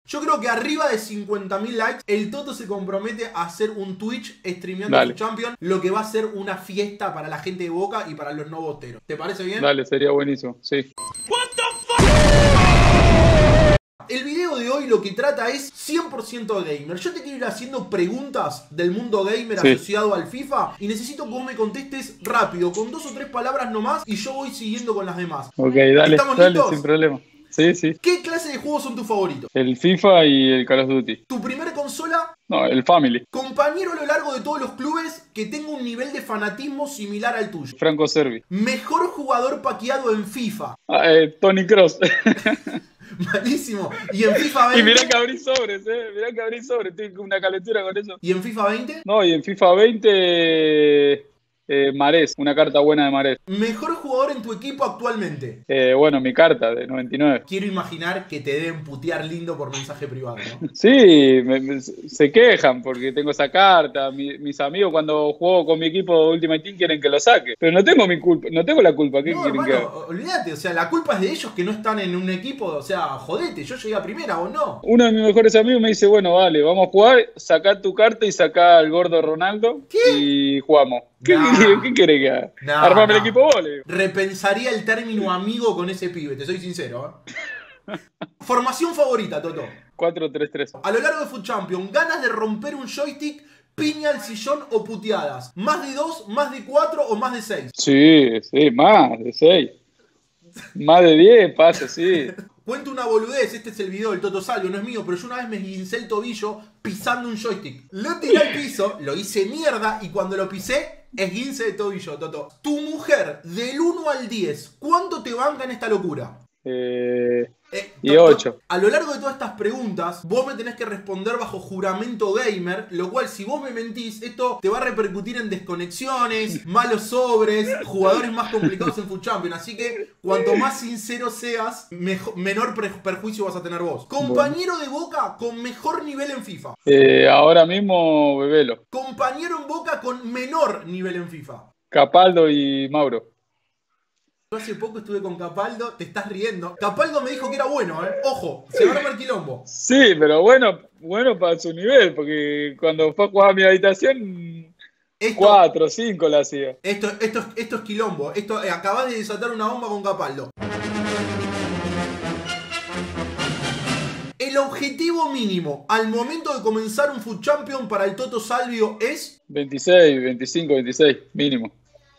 Yo creo que arriba de 50.000 likes, el Toto se compromete a hacer un Twitch streameando su Champions, lo que va a ser una fiesta para la gente de Boca y para los no boteros. ¿Te parece bien? Dale, sería buenísimo, sí. El video de hoy lo que trata es 100% gamer. Yo te quiero ir haciendo preguntas del mundo gamer asociado al FIFA y necesito que vos me contestes rápido, con 2 o 3 palabras nomás, y yo voy siguiendo con las demás. Ok, dale, ¿Estamos dale, listos? sin problema. Sí, sí. ¿Qué clase de juegos son tus favoritos? El FIFA y el Call of Duty. ¿Tu primer consola? No, el Family. Compañero a lo largo de todos los clubes que tenga un nivel de fanatismo similar al tuyo. Franco Servi. Mejor jugador paqueado en FIFA. Tony Cross. Malísimo. ¿Y en FIFA 20? Y mirá que abrí sobres, mirá que abrí sobres. Tengo una calentura con eso. ¿Y en FIFA 20? No, y en FIFA 20... Marés, una carta buena de Marés. ¿Mejor jugador en tu equipo actualmente? Bueno, mi carta de 99. Quiero imaginar que te deben putear lindo por mensaje privado, ¿no? Sí, se quejan porque tengo esa carta. Mis amigos cuando juego con mi equipo de Ultimate Team quieren que lo saque. Pero no tengo mi culpa, no tengo la culpa. ¿Qué quieren que haga? Olvídate, o sea, la culpa es de ellos que no están en un equipo, o sea, jodete, yo llegué a primera, ¿o no? Uno de mis mejores amigos me dice, bueno, vale, vamos a jugar, sacá tu carta y sacá al gordo Ronaldo. ¿Qué? Y jugamos. ¿Qué querés que haga? Armame el equipo vos, le digo. Repensaría el término amigo con ese pibe, te soy sincero, Formación favorita, Toto. 4-3-3. A lo largo de Foot Champions, ¿ganas de romper un joystick, piña al sillón o puteadas? ¿Más de 2, más de 4 o más de 6? Sí, más de 6. Más de 10 pasa, sí. Cuento una boludez, este es el video del Toto Salvio, no es mío, pero yo una vez me esguincé el tobillo pisando un joystick. Lo tiré al piso, lo hice mierda y cuando lo pisé, esguince de tobillo, Toto. Tu mujer, del 1 al 10, ¿cuánto te banca en esta locura? Y 8. A lo largo de todas estas preguntas, vos me tenés que responder bajo juramento gamer, lo cual si vos me mentís, esto te va a repercutir en desconexiones, malos sobres, jugadores más complicados en Foot Champions. Así que cuanto más sincero seas, menor perjuicio vas a tener vos. Compañero de Boca con mejor nivel en FIFA. Ahora mismo, Bebelo. Compañero en Boca con menor nivel en FIFA. Capaldo y Mauro. Yo hace poco estuve con Capaldo, te estás riendo. Capaldo me dijo que era bueno, Ojo, se va a armar quilombo. Sí, pero bueno para su nivel, porque cuando fue a jugar a mi habitación, 4 o 5 la hacía. Esto es quilombo. Acabas de desatar una bomba con Capaldo. El objetivo mínimo al momento de comenzar un Foot Champion para el Toto Salvio es... 26, 25, 26, mínimo.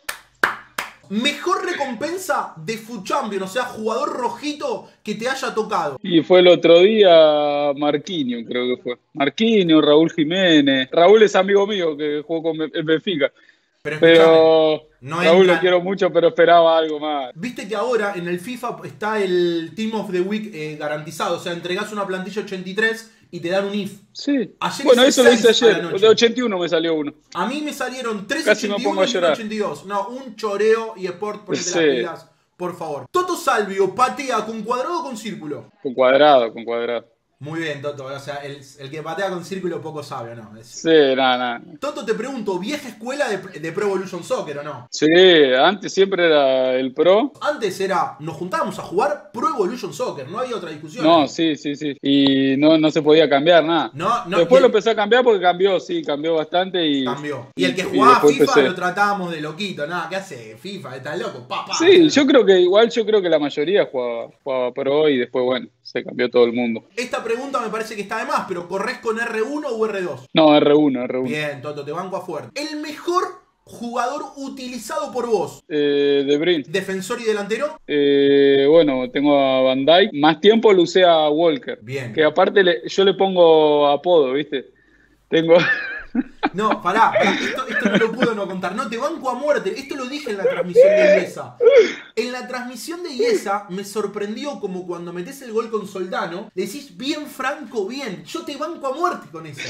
Mejor recompensa de Foot Champion, o sea, jugador rojito que te haya tocado. Y fue el otro día Marquinhos, creo que fue. Marquinhos, Raúl Jiménez. Raúl es amigo mío que jugó con el Benfica. Pero no Raúl lo quiero mucho, pero esperaba algo más. Viste que ahora en el FIFA está el Team of the Week garantizado. O sea, entregás una plantilla 83 y te dan un IF. Sí. Bueno, eso lo hice ayer. De 81 me salió uno. A mí me salieron 3 Casi 81 me pongo a llorar. 82. No, un choreo y Sport, ponete las pilas, por favor. Toto Salvio patea con cuadrado o con círculo. Con cuadrado, con cuadrado. Muy bien, Toto. O sea, el que patea con círculo poco sabe, ¿no? Sí, nada. Toto, te pregunto, ¿vieja escuela de Pro Evolution Soccer o no? Sí, antes siempre era el Pro. Antes nos juntábamos a jugar Pro Evolution Soccer, no había otra discusión. No, sí. Y no se podía cambiar nada. Después lo empecé a cambiar porque cambió bastante y... Cambió. Y el que jugaba FIFA lo tratábamos de loquito. Nada, ¿qué hace FIFA? ¿Estás loco? Sí, yo creo que la mayoría jugaba Pro y después, bueno, se cambió todo el mundo. Esta pregunta me parece que está de más, pero ¿corres con R1 o R2? No, R1. Bien, Toto, te banco a fuerte. El mejor jugador utilizado por vos. De Bruyne. ¿Defensor y delantero? Bueno, tengo a Van Dijk. Más tiempo lo usé a Walker. Bien. Que aparte yo le pongo apodo, ¿viste? Tengo... No, pará, esto no lo puedo no contar. No, te banco a muerte. Esto lo dije en la transmisión de IESA. En la transmisión de IESA me sorprendió como cuando metés el gol con Soldano, le decís bien Franco, bien. Yo te banco a muerte con eso.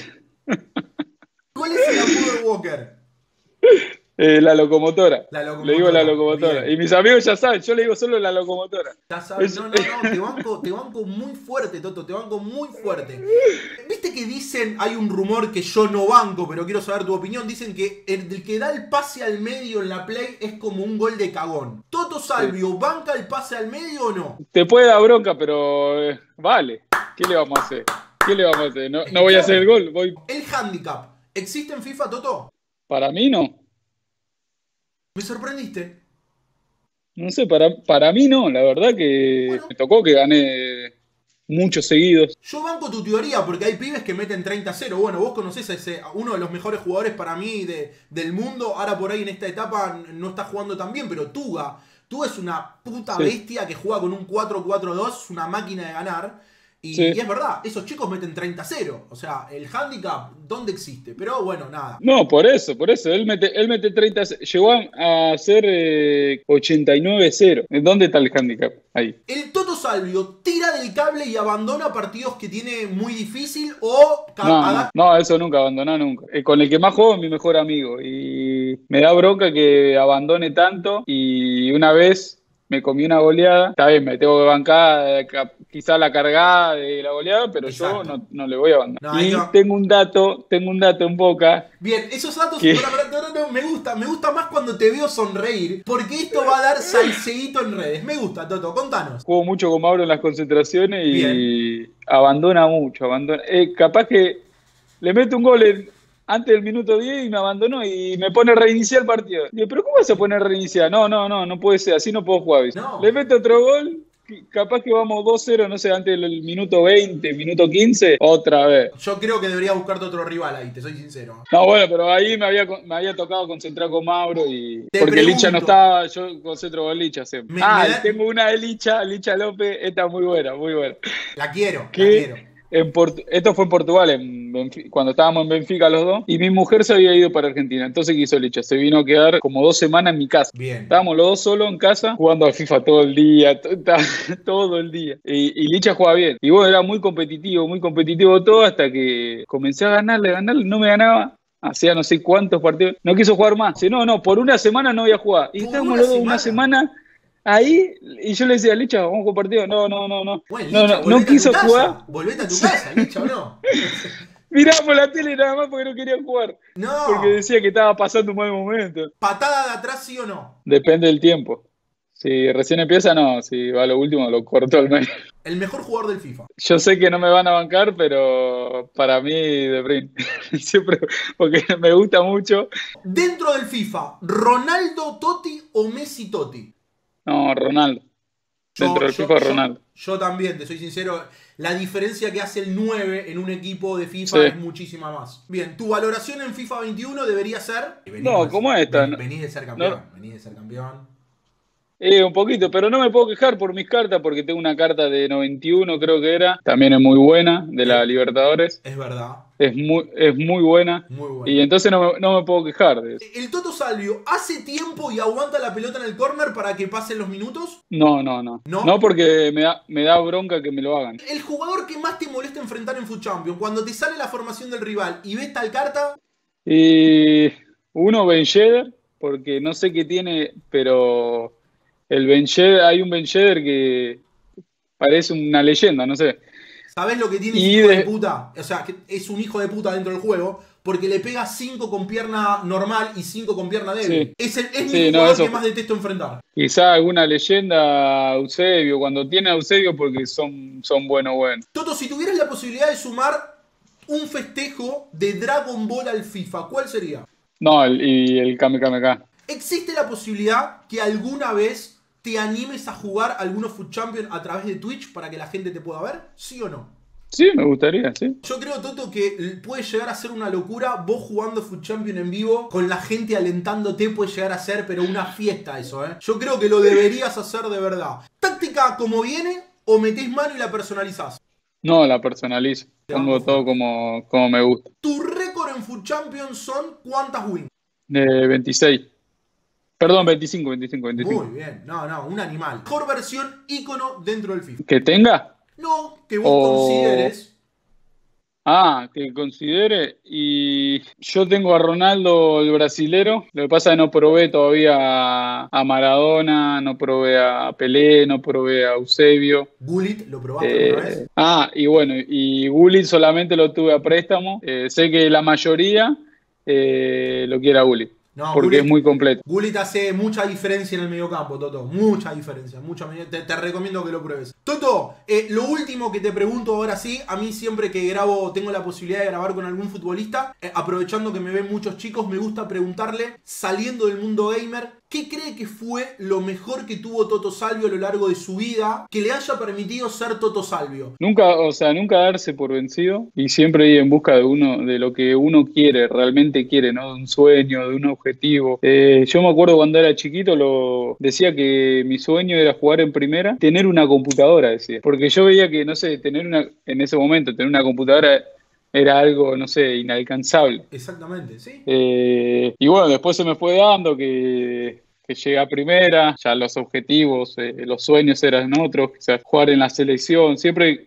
¿Cuál es el apodo de Walker? La locomotora. Le digo la locomotora. Bien. Y mis amigos ya saben, yo le digo solo la locomotora. Ya sabes, no, te banco muy fuerte, Toto, te banco muy fuerte. ¿Viste que dicen, hay un rumor que yo no banco, pero quiero saber tu opinión? Dicen que el que da el pase al medio en la Play es como un gol de cagón. ¿Toto Salvio banca el pase al medio o no? Te puede dar bronca, pero vale. ¿Qué le vamos a hacer? ¿Qué le vamos a hacer? No voy a hacer el gol. El handicap, ¿existe en FIFA, Toto? Para mí no. Me sorprendiste. No sé, para mí no. La verdad que me tocó que gané muchos seguidos. Yo banco tu teoría porque hay pibes que meten 30-0. Bueno, vos conocés a uno de los mejores jugadores para mí del mundo. Ahora por ahí en esta etapa no está jugando tan bien, pero Tuga es una puta bestia que juega con un 4-4-2, es una máquina de ganar. Y es verdad, esos chicos meten 30-0. O sea, el handicap, ¿dónde existe? Pero bueno, nada. No, por eso. Él mete 30, llegó a ser 89-0. ¿Dónde está el handicap? Ahí. El Toto Salvio tira del cable y abandona partidos que tiene muy difícil o... No, eso nunca, abandonar nunca. Con el que más juego es mi mejor amigo. Y me da bronca que abandone tanto. Y una vez me comí una goleada. Está bien, me tengo que bancar quizá la cargada de la goleada, pero exacto, yo no le voy a abandonar. Y tengo un dato en Boca. Bien, esos datos me gusta más cuando te veo sonreír, porque esto va a dar salseíto en redes. Me gusta, Toto, contanos. Juego mucho con Mauro en las concentraciones y abandona mucho. Capaz que le meto un gol antes del minuto 10 y me abandonó y me pone a reiniciar el partido. Digo, ¿pero cómo vas a poner a reiniciar? No puede ser, así no puedo jugar. No. Le meto otro gol, capaz que vamos 2-0, no sé, antes del minuto 20, minuto 15, otra vez. Yo creo que debería buscarte otro rival ahí, te soy sincero. No, bueno, pero ahí me había tocado concentrar con Mauro porque Licha no estaba, yo concentro con Licha siempre. Tengo una de Licha López, esta es muy buena. La quiero. Esto fue en Portugal, cuando estábamos en Benfica los dos, y mi mujer se había ido para Argentina. Entonces, ¿qué hizo Licha? Se vino a quedar como 2 semanas en mi casa. Bien. Estábamos los dos solos en casa, jugando al FIFA todo el día, todo el día. Y Licha jugaba bien. Y bueno, era muy competitivo todo, hasta que comencé a ganarle, no me ganaba. Hacía no sé cuántos partidos. No quiso jugar más. Dice, no, por una semana no voy a jugar. Y estábamos los dos una semana ahí, y yo le decía, Licha, vamos a jugar partido. No quiso jugar. Volvete a tu casa, Licha, ¿o no? Miramos la tele nada más porque no quería jugar. No. Porque decía que estaba pasando un mal momento. ¿Patada de atrás, sí o no? Depende del tiempo. Si recién empieza, no. Si va a lo último, lo corto al medio. El mejor jugador del FIFA. Yo sé que no me van a bancar, pero para mí, De Bruyne. Siempre, porque me gusta mucho. Dentro del FIFA, ¿Ronaldo Totti o Messi Totti? No, Ronaldo. Dentro del FIFA, Ronaldo. Yo también, te soy sincero. La diferencia que hace el 9 en un equipo de FIFA es muchísima más. Bien, tu valoración en FIFA 21 debería ser... ¿Cómo es esta? Venís de ser campeón. Un poquito, pero no me puedo quejar por mis cartas, porque tengo una carta de 91, creo que era. También es muy buena, de la Libertadores. Es verdad. Es muy buena. Muy buena. Y entonces no me puedo quejar de eso. ¿El Toto Salvio hace tiempo y aguanta la pelota en el córner para que pasen los minutos? No. No, porque me da bronca que me lo hagan. ¿El jugador que más te molesta enfrentar en FUT Champions, cuando te sale la formación del rival y ves tal carta? Uno, Ben Yedder, porque no sé qué tiene, pero... hay un Ben Yedder que parece una leyenda, no sé. ¿Sabés lo que tiene ese hijo de puta? O sea, que es un hijo de puta dentro del juego, porque le pega 5 con pierna normal y 5 con pierna débil. Sí. Es mi jugador que más detesto enfrentar. Quizá alguna leyenda, Eusebio, cuando tiene a Eusebio, porque son buenos. Toto, si tuvieras la posibilidad de sumar un festejo de Dragon Ball al FIFA, ¿cuál sería? No, el Kame Kame K. ¿Existe la posibilidad que alguna vez te animes a jugar algunos FUT Champions a través de Twitch para que la gente te pueda ver? ¿Sí o no? Sí, me gustaría, sí. Yo creo, Toto, que puede llegar a ser una locura vos jugando FUT Champions en vivo, con la gente alentándote, puede llegar a ser, pero una fiesta eso, ¿eh? Yo creo que lo deberías hacer de verdad. ¿Táctica como viene o metés mano y la personalizás? No, la personalizo. Pongo todo como me gusta. ¿Tu récord en FUT Champions son cuántas wins? 26. Perdón, 25. Muy bien, un animal. Mejor versión ícono dentro del FIFA. ¿Que tenga? No, que vos consideres. Que considere. Y yo tengo a Ronaldo, el brasilero. Lo que pasa es que no probé todavía a Maradona, no probé a Pelé, no probé a Eusebio. ¿Gullit lo probaste alguna vez? Y bueno, y Gullit solamente lo tuve a préstamo. Sé que la mayoría lo quiere a Gullit. No, porque Gullit, es muy completo. Gullit hace mucha diferencia en el mediocampo, Toto. Mucha diferencia. Te recomiendo que lo pruebes. Toto, lo último que te pregunto ahora sí, a mí siempre que grabo, tengo la posibilidad de grabar con algún futbolista, aprovechando que me ven muchos chicos, me gusta preguntarle, saliendo del mundo gamer, ¿qué cree que fue lo mejor que tuvo Toto Salvio a lo largo de su vida que le haya permitido ser Toto Salvio? Nunca darse por vencido y siempre ir en busca de lo que uno quiere, realmente quiere, ¿no? De un sueño, de un objetivo. Yo me acuerdo cuando era chiquito, decía que mi sueño era jugar en primera, tener una computadora, decía. Porque yo veía que, no sé, en ese momento, tener una computadora era algo, no sé, inalcanzable. Exactamente, sí. Y bueno, después se me fue dando que llegué a primera, ya los objetivos, los sueños eran otros, quizás jugar en la selección. Siempre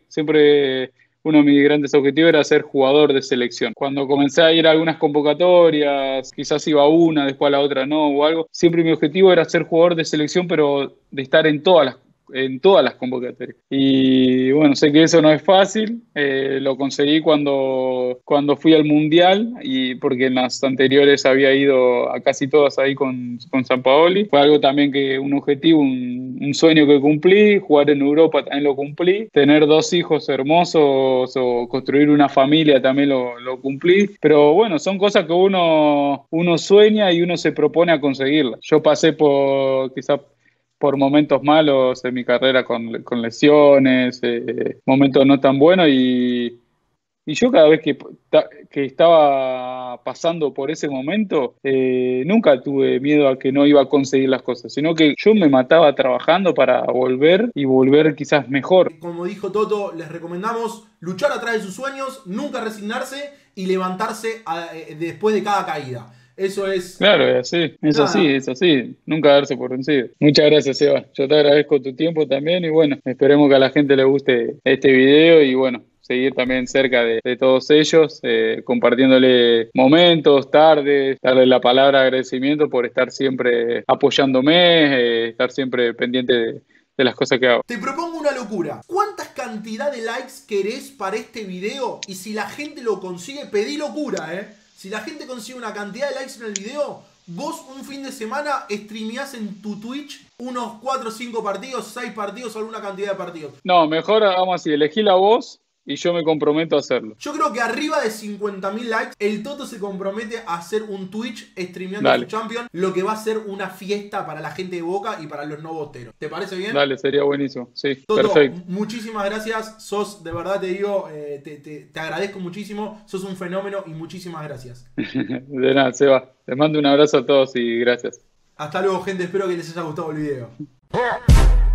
uno de mis grandes objetivos era ser jugador de selección. Cuando comencé a ir a algunas convocatorias, quizás iba a una, después a la otra no, o algo, siempre mi objetivo era ser jugador de selección, pero de estar en todas las convocatorias. Y bueno, sé que eso no es fácil, lo conseguí cuando fui al Mundial, y porque en las anteriores había ido a casi todas ahí con Sampaoli. Fue algo también un objetivo, un sueño que cumplí. Jugar en Europa también lo cumplí. Tener 2 hijos hermosos o construir una familia también lo cumplí. Pero bueno, son cosas que uno sueña y uno se propone a conseguirlas. Yo pasé quizás por momentos malos en mi carrera con lesiones, momentos no tan buenos, y yo cada vez que estaba pasando por ese momento, nunca tuve miedo a que no iba a conseguir las cosas, sino que yo me mataba trabajando para volver quizás mejor. Como dijo Toto, les recomendamos luchar atrás de sus sueños, nunca resignarse y levantarse después de cada caída. Eso es... Claro, es así, nunca darse por vencido. Muchas gracias, Seba. Yo te agradezco tu tiempo también y bueno, esperemos que a la gente le guste este video y bueno, seguir también cerca de todos ellos, compartiéndole momentos, tardes, darle la palabra de agradecimiento por estar siempre apoyándome, estar siempre pendiente de las cosas que hago. Te propongo una locura. ¿Cuántas cantidad de likes querés para este video? Y si la gente lo consigue, pedí locura, Si la gente consigue una cantidad de likes en el video, vos un fin de semana streameás en tu Twitch unos 4, 5 partidos, 6 partidos, alguna cantidad de partidos. No, mejor hagamos así, elegí la voz y yo me comprometo a hacerlo. Yo creo que arriba de 50.000 likes, el Toto se compromete a hacer un Twitch streameando su Champions, lo que va a ser una fiesta para la gente de Boca y para los no boteros. ¿Te parece bien? Dale, sería buenísimo. Sí, Toto, perfecto. Muchísimas gracias. Sos, de verdad te digo, te agradezco muchísimo. Sos un fenómeno y muchísimas gracias. De nada, Seba. Les mando un abrazo a todos y gracias. Hasta luego, gente. Espero que les haya gustado el video.